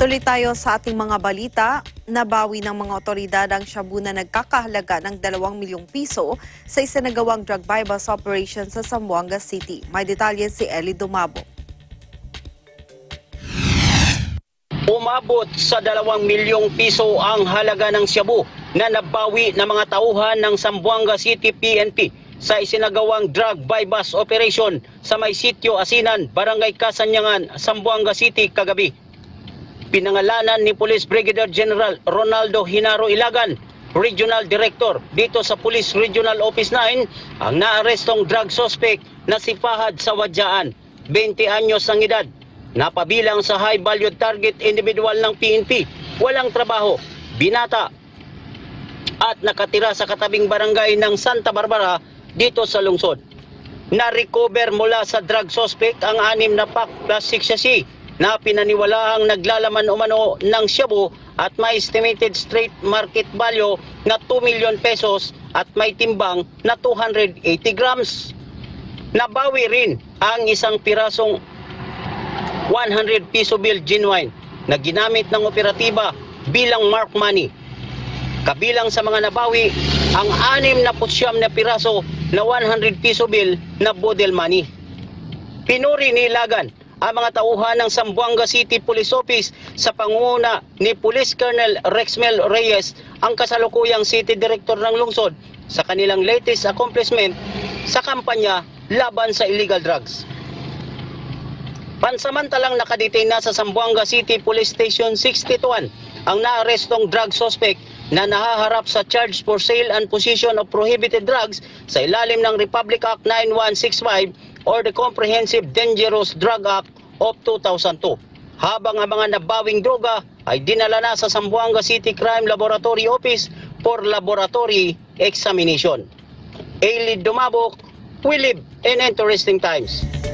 Tuloy tayo sa ating mga balita. Nabawi ng mga otoridad ang shabu na nagkakahalaga ng 2 milyong piso sa isinagawang drug bypass operation sa Zamboanga City. May detalye si Eli Dumabo. Umabot sa 2 milyong piso ang halaga ng shabu na nabawi ng mga tauhan ng Zamboanga City PNP sa isinagawang drug bypass operation sa may sitio Asinan, Barangay Kasanyangan, Zamboanga City kagabi. Pinangalanan ni Police Brigadier General Ronaldo Hinaro Ilagan, Regional Director dito sa Police Regional Office 9, ang naarestong drug suspect na si Fahad Sawadyaan, 20 anyos ang edad. Napabilang sa high value target individual ng PNP, walang trabaho, binata at nakatira sa katabing barangay ng Santa Barbara dito sa lungsod. Na-recover mula sa drug suspect ang 6 na pack plastic sachet na pinaniwalaang naglalaman umano ng shabu at may estimated street market value na 2 million pesos at may timbang na 280 grams. Nabawi rin ang isang pirasong 100 piso bill genuine na ginamit ng operatiba bilang mark money. Kabilang sa mga nabawi ang 6 na piraso na 100 piso bill na bodel money. Pinuri ni Ilagan ang mga tauhan ng Zamboanga City Police Office sa pangunguna ni Police Colonel Rexmel Reyes, ang kasalukuyang City Director ng lungsod, sa kanilang latest accomplishment sa kampanya laban sa illegal drugs. Pansamantalang nakadetain na sa Zamboanga City Police Station 621 ang naarestong drug suspect na nahaharap sa charge for sale and possession of prohibited drugs sa ilalim ng Republic Act 9165 or the Comprehensive Dangerous Drug Act of 2002. Habang ang mga nabawing droga ay dinala na sa Zamboanga City Crime Laboratory Office for laboratory examination. Eli Dumabok, we live in interesting times.